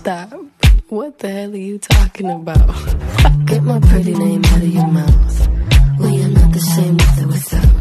Stop. What the hell are you talking about? Get my pretty name out of your mouth. We are not the same with or without.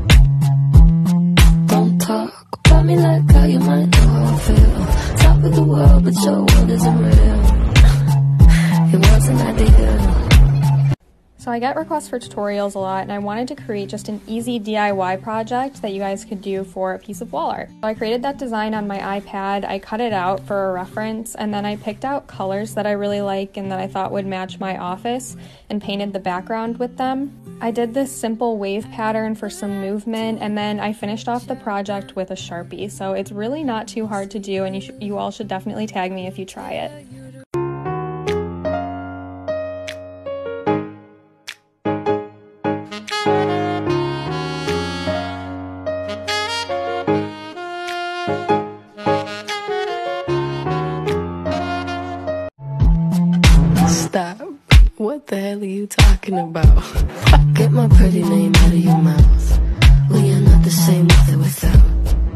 Don't talk about me like how you might know how I feel. Top of the world, but your world isn't real. It wasn't ideal. So I get requests for tutorials a lot, and I wanted to create just an easy DIY project that you guys could do for a piece of wall art. So I created that design on my iPad, I cut it out for a reference, and then I picked out colors that I really like and that I thought would match my office and painted the background with them. I did this simple wave pattern for some movement, and then I finished off the project with a Sharpie. So it's really not too hard to do, and you all should definitely tag me if you try it. Stop. What the hell are you talking about? Get my pretty name out of your mouth. We are not the same with or without.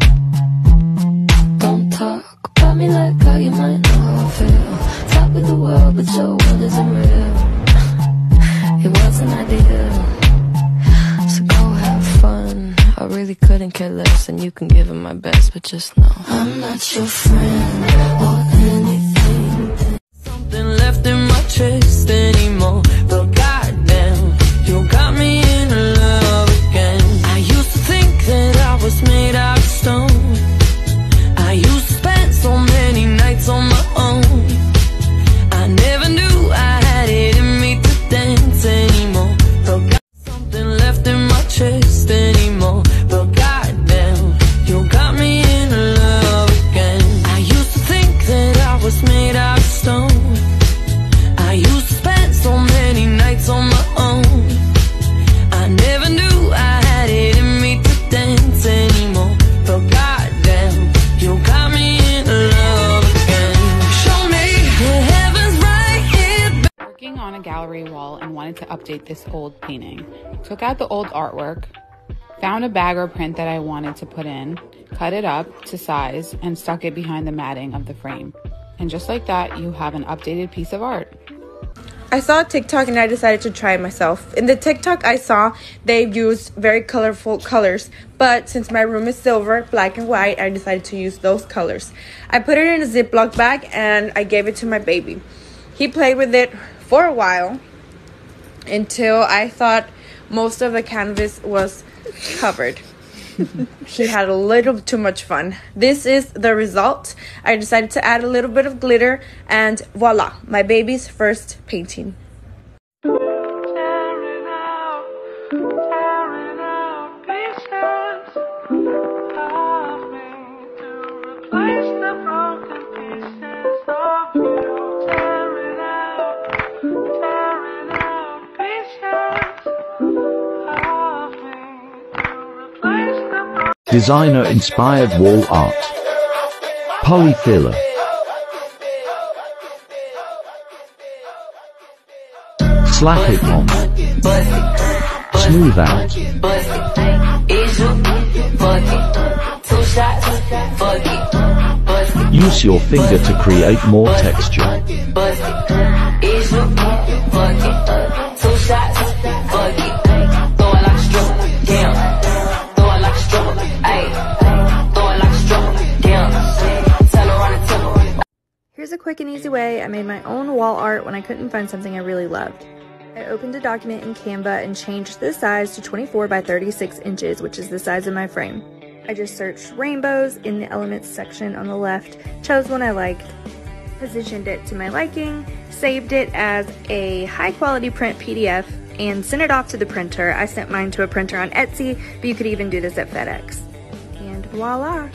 Don't talk about me like how you might know how I feel. Top of the world, but your world isn't real. It wasn't ideal. So go have fun. I really couldn't care less, and you can give it my best, but just know I'm not your friend or anything. Something left in my chest anymore, but goddamn, you got me in love again. I used to think that I was made out of stone. I used to spend so many nights on my own. I never knew I had it in me to dance anymore, but got something left in my chest anymore, but goddamn, you got me in love again. I used to think that I was made out of stone. I used to spend so many nights on my own. I never knew I had it in me to dance anymore, but goddamn, you got me in love again. Show me the heavens right here. Working on a gallery wall and wanted to update this old painting. Took out the old artwork, found a bag or print that I wanted to put in, cut it up to size, and stuck it behind the matting of the frame. And just like that, you have an updated piece of art. I saw TikTok and I decided to try it myself. In the TikTok I saw, they used very colorful colors, but since my room is silver, black and white, I decided to use those colors. I put it in a Ziploc bag and I gave it to my baby. He played with it for a while until I thought most of the canvas was covered. He had a little too much fun. This is the result. I decided to add a little bit of glitter, and voila, my baby's first painting. Designer-inspired wall art. Polyfiller. Slap it on. Smooth out. Use your finger to create more texture. Here's a quick and easy way I made my own wall art when I couldn't find something I really loved. I opened a document in Canva and changed the size to 24 by 36 inches, which is the size of my frame. I just searched rainbows in the elements section on the left, chose one I liked, positioned it to my liking, saved it as a high quality print PDF, and sent it off to the printer. I sent mine to a printer on Etsy, but you could even do this at FedEx. And voila!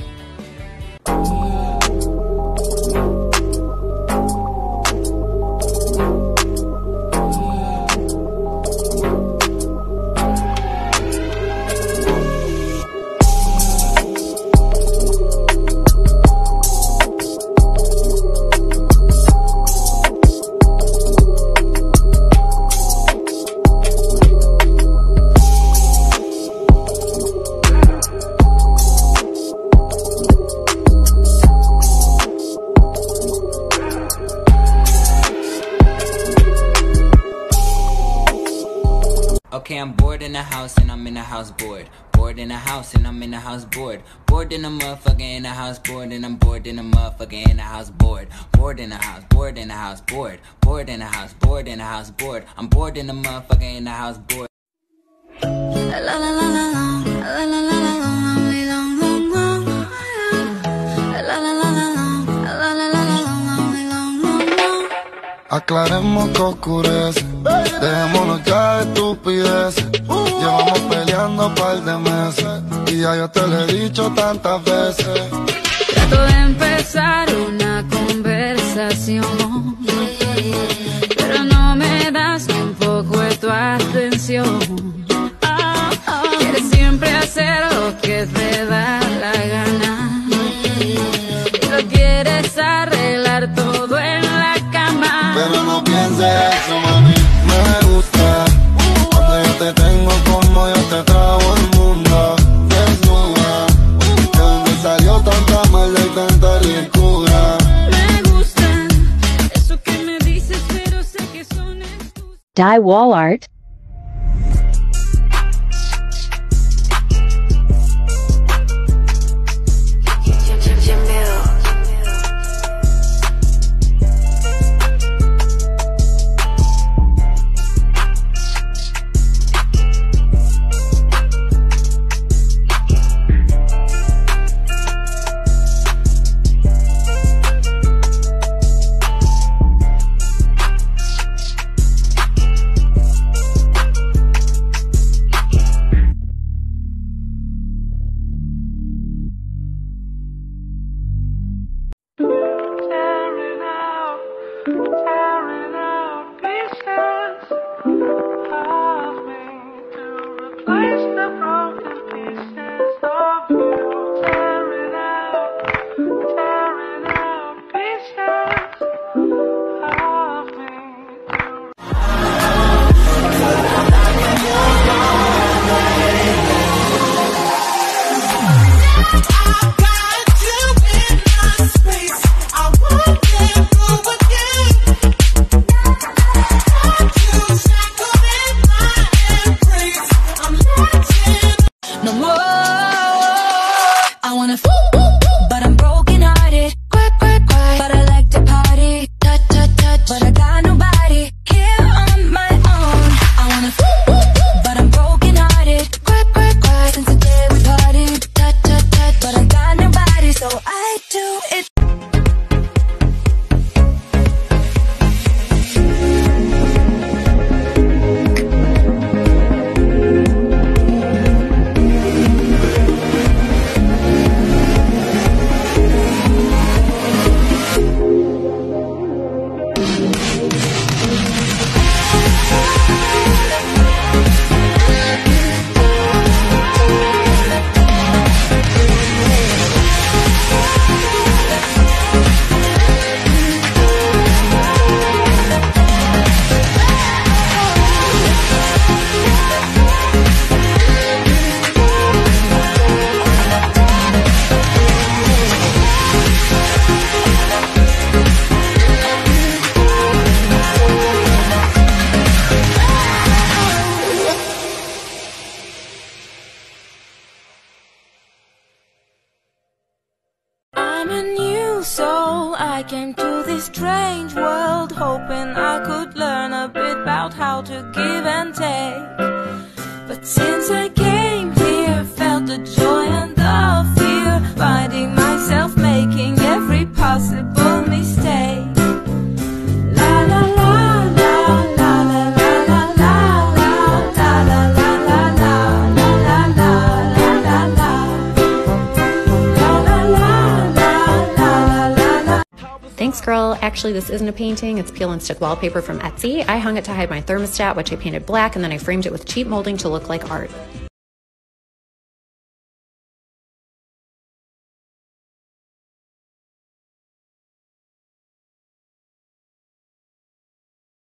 Okay, I'm bored in the house and I'm in the house bored. Bored in the house and I'm in the house bored. Bored in the motherfucker in the house bored. And I'm bored in the motherfucker in the house bored. Bored in the house, bored in the house bored. Bored in the house, bored in the house bored. I'm bored in the motherfucker in the house bored. La la la la la, la la la la la, long, long, long. La la la la la, la la la la la, long, long, long. Aclaremos que oscurece, dejémonos ya de estupideces. Llevamos peleando un par de meses y ya yo te lo he dicho tantas veces. Trato de empezar una conversación, pero no me das ni un poco de tu atención. Quieres siempre hacer lo que te da la gana y lo quieres arreglar todo en la cama. Pero no pienses eso, mami, me gusta cuando yo te tengo como yo te trago el mundo. Desnuda, de donde salió tanta maldad y tanta ricura. Me gusta eso que me dices, pero sé que son excusas. Dye wall art. I'm a new soul, I came to this strange world hoping I could learn a bit about how to give and take. But since I came here, felt the joy and the fear, finding myself making every possible mistake. La la la la la la la la la la la la la la la la. Thanks, girl. Actually, this isn't a painting. It's peel and stick wallpaper from Etsy. I hung it to hide my thermostat, which I painted black, and then I framed it with cheap molding to look like art.